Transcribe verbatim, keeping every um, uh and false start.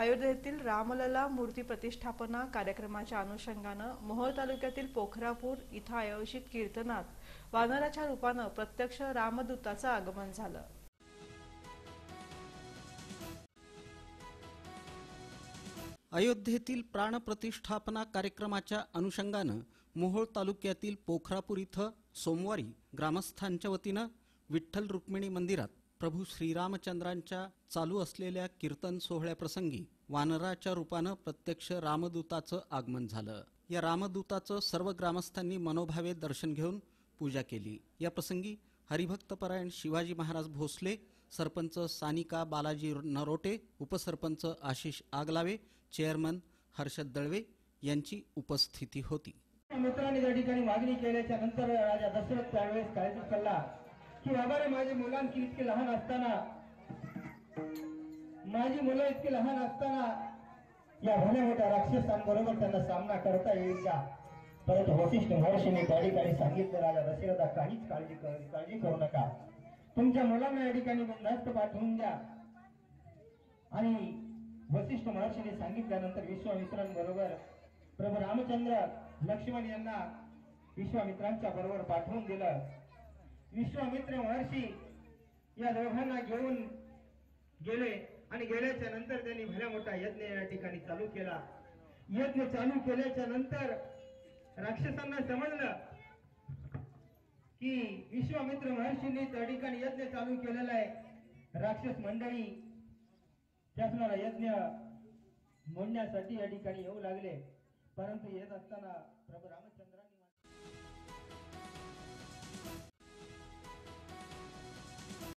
अयोध्येतील रामलला मूर्ती प्रतिष्ठापना कार्यक्रमाच्या अनुषंगानं मोहोळ तालुक्यातील पोखरापूर इथं आयोजित कीर्तनात वानराच्या रूपानं प्रत्यक्ष रामदूताचं आगमन झालं। अयोध्येतील प्राणप्रतिष्ठापना कार्यक्रमाच्या अनुषंगानं मोहोळ तालुक्यातील पोखरापूर इथं सोमवारी ग्रामस्थांच्या वतीनं विठ्ठल रुक्मिणी मंदिरात प्रभू श्रीरामचंद्रांच्या चालू असलेल्या कीर्तन सोहळ्याप्रसंगी वानराच्या रूपानं प्रत्यक्ष रामदूताचं आगमन झालं। या रामदूताचं सर्व ग्रामस्थांनी मनोभावे दर्शन घेऊन पूजा केली। या प्रसंगी हरिभक्तपरायण शिवाजी महाराज भोसले, सरपंच सानिका बालाजी नरोटे, उपसरपंच आशिष आगलावे, चेअरमन हर्षद दळवे यांची उपस्थिती होती। मित्रांनी या ठिकाणी मागणी केल्याच्या नंतर राजा दशरथ त्यावेळेस काळजी केला की बाबा रे, माझी मुलांची इतकी लहान असताना माझी मुलं इतकी लहान असताना या भल्या मोठ्या राक्षसांबरोबर त्यांना सामना करता येईल का? परंतु वसिष्ठ महर्षीने त्या ठिकाणी सांगितलं, राजा दशरथा काहीच काळजी काळजी करू नका, तुमच्या मुलांना या ठिकाणी नष्ट पाठवून द्या। आणि वसिष्ठ महर्षीने सांगितल्यानंतर विश्वामित्रांबरोबर प्रभू रामचंद्र लक्ष्मण यांना विश्वामित्रांच्या बरोबर पाठवून दिलं। विश्वामित्र महर्षी या दोघांना घेऊन गेले आणि गेल्याच्या नंतर त्यांनी भल्या मोठा यज्ञ या ठिकाणी चालू केला। यज्ञ चालू केल्याच्या नंतर राक्षसांना समजलं की विश्वामित्र महर्षींनी त्या ठिकाणी यज्ञ चालू केलेला आहे। राक्षस मंडळी त्यासनाला यज्ञ मोडण्यासाठी या ठिकाणी येऊ लागले, परंतु येत असताना प्रभू राम